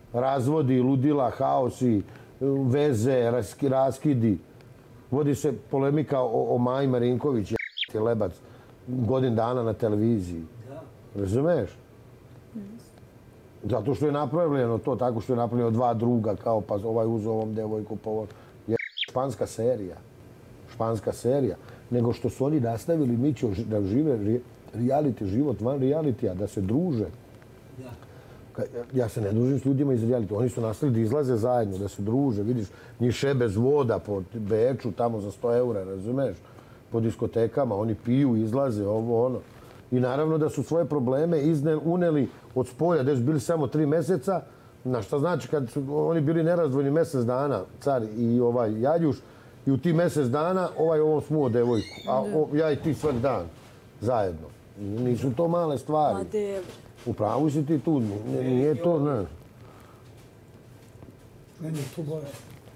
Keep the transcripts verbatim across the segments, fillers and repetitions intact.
razvodi, ludila, haosi, veze, raskidi. Vodi se polemika o Maji Marinković, je lebac, godin dana na televiziji. Razumeš? Zato što je napravljeno to, tako što je napravljeno dva druga, kao pa ovaj uzeo ovom devojku povod. Je španska serija. Španska serija. Nego što su oni nastavili Mićo da žive reality život van realitija, da se druže. Ja se ne družim s ljudima iz reality. Oni su nastavili da izlaze zajedno, da se druže. Vidiš, njih šebe voda po Beču, tamo za sto eura, razumeš? Po diskotekama, oni piju, izlaze, ovo, ono. I naravno da su svoje probleme uneli od spolja, gdje su bili samo tri mjeseca. Na šta znači kad su oni bili nerazdvojni mjesec dana, car i ovaj Jaljuš, i u ti mjesec dana ovaj ovom smuo devojku, a ja i ti svak dan zajedno. Nisu to male stvari. U pravu si ti tu, nije to, ne. Meni je to bolest.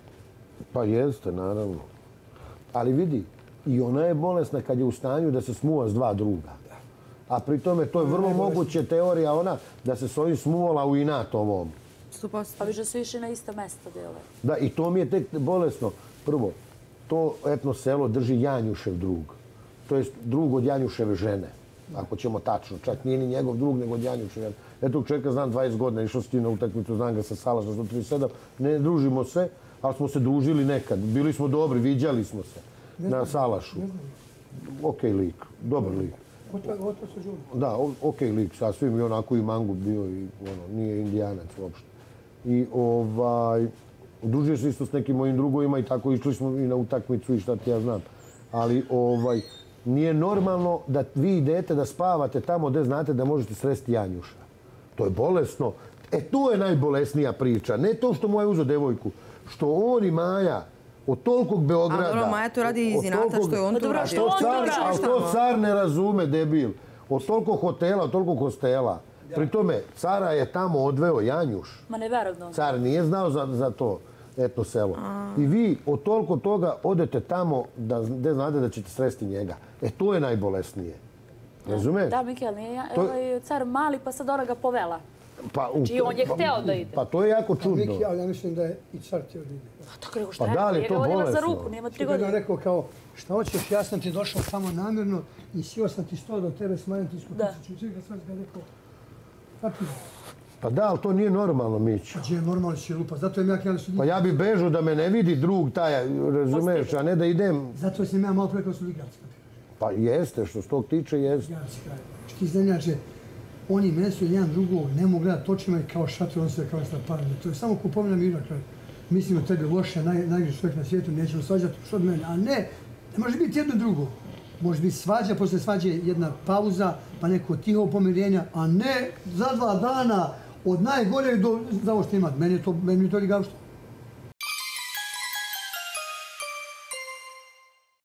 Pa jeste, naravno. Ali vidi, i ona je bolesna kad je u stanju da se smuva s dva druga. A pri tome to je vrlo moguće teorija ona da se s ovim smuvala u inat ovom. Pa više su išli na isto mesto dele. Da, i to mi je tek bolesno. Prvo, to etno selo drži Janjušev drug. To je drug od Janjuševe žene. Ako ćemo tačno. Čak nije ni njegov drug, nego od Janjuševe. Ja tog čovjeka znam dvadeset godina, išao s tim na utakmicu, znam ga sa Salaša sto trideset sedam. Ne družimo se, ali smo se družili nekad. Bili smo dobri, viđali smo se na Salašu. Okej lik, dobar lik. Oto se žuri. Da, okej lik, sasvim i onako i mangut bio i nije indijanac uopšte. I ovaj, družio se isto s nekim mojim drugovima i tako išli smo i na utakmicu i šta ti ja znam. Ali ovaj, nije normalno da vi idete da spavate tamo gdje znate da možete sresti Janjuša. To je bolesno. E, to je najbolesnija priča. Ne to što mu je uzeo devojku. Što on i Maja od tolikog Beograda... A dobro, Maja to radi iz inata što je on tu radio. Ali to car ne razume, debil. Od toliko hotela, od toliko hostela. Pri tome, cara je tamo odveo Janjuš. Ma neverovno. Car nije znao za to etno selo. I vi od toliko toga odete tamo gdje znate da ćete sresti njega. E, to je najbolesnije. Razumeš? Da, Mikel, nije car mali pa sad ona ga povela. Či on je hteo da ide. Pa to je jako čudno. Mikel, ja mislim da je i car htio da ide. Tako rekao, šta je? Pa da li je to bolesno? Za ruku, nema tri godine. Što je rekao kao, šta hoćeš, ja sam ti došao samo namjerno i sjeo sam ti sto do tebe smanjam ti isku tisuću. Svi ga sve ga rekao, kako je? Pa da, ali to nije normalno, Mićo. Pa gdje je normalno će lupa, zato je ja kada su... Pa ja bi bežao da me ne vidi drug taj, razumeš, a ne da idem... Zato sam ja malo prekao su ligarska. Pa jeste, što s tog tiče, jeste. Ligarska, što iznenjače, oni mene su jedan drugog, ne mogu gledati očima i kao šator, on se kao šta parne. To je samo kupovina mira, kraj. Mislim o tebi loše, najgriš čovjek na svijetu, nećemo svađati što od mene. A ne, ne može biti jedno drugo. Može biti svađa, posle svađe jedna pauza, pa neko tiho pomirenja, a ne za dva dana od najgore do za ovo što imati. Meni je to, meni je to ligavšto.